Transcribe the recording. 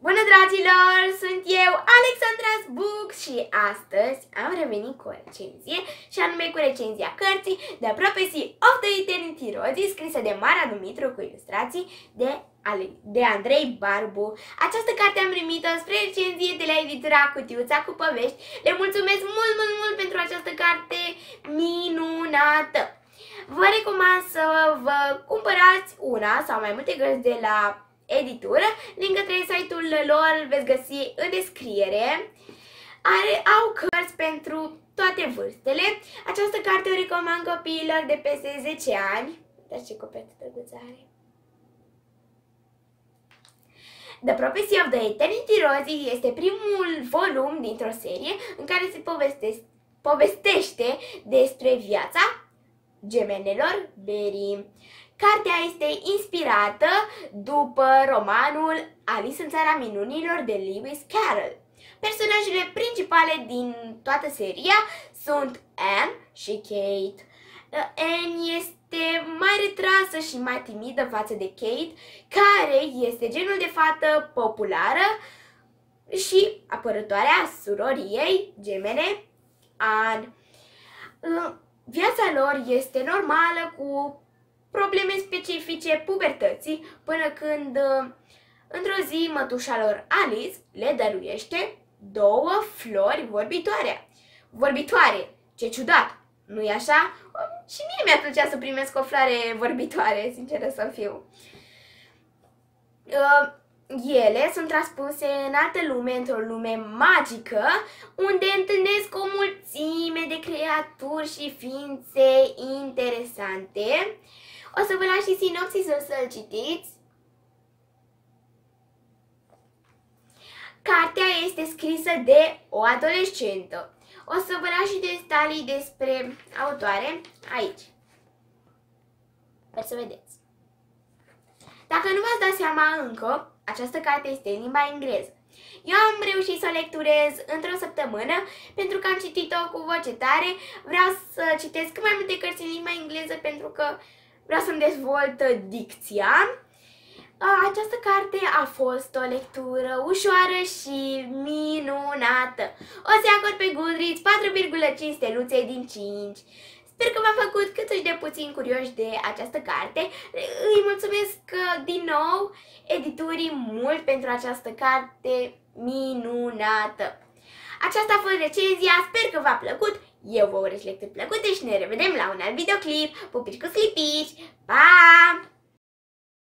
Bună dragilor, sunt eu, Alexandra's Books și astăzi am revenit cu o recenzie și anume cu recenzia cărții The Prophecy of the Eternity Roses, scrisă de Mara Dumitru cu ilustrații de Andrei Barbu. Această carte am primit-o spre recenzie de la editura Cutiuța cu Povești. Le mulțumesc mult pentru această carte minunată. Vă recomand să vă cumpărați una sau mai multe cărți de la editură. Link către site-ul lor veți găsi în descriere. Au cărți pentru toate vârstele. Această carte o recomand copiilor de peste 10 ani. Uitați ce copertă drăguță are. The Prophecy of the Eternity Roses este primul volum dintr-o serie în care se povestește despre viața gemenelor Berry. Cartea este inspirată după romanul Alice în Țara Minunilor de Lewis Carroll. Personajele principale din toată seria sunt Anne și Kate. Anne este mai retrasă și mai timidă față de Kate, care este genul de fată populară și apărătoarea suroriei gemene Anne. Viața lor este normală, cu probleme specifice pubertății, până când într-o zi mătușa lor Alice le dăruiește 2 flori vorbitoare. Ce ciudat, nu-i așa? Și mie mi-ar plăcea să primesc o floare vorbitoare, sinceră să fiu. Ele sunt transpuse în altă lume, într-o lume magică, unde întâlnesc o mulțime de creaturi și ființe interesante. O să vă las și sinopsisul să-l citiți. Cartea este scrisă de o adolescentă. O să vă las și detalii despre autoare aici. Sper să vedeți. Dacă nu v-ați dat seama încă, această carte este în limba engleză. Eu am reușit să o lecturez într-o săptămână pentru că am citit-o cu voce tare. Vreau să citesc cât mai multe cărți în limba engleză pentru că vreau să-mi dezvolt dicția. Această carte a fost o lectură ușoară și minunată. O să acord pe Goodreads 4,5 steluțe din 5. Sper că v-am făcut cât de puțin curioși de această carte. Îi mulțumesc din nou editurii mult pentru această carte minunată. Aceasta a fost recenzia, sper că v-a plăcut. Eu vă urez lecturi plăcute și ne revedem la un alt videoclip. Pupici cu slipici! Pa!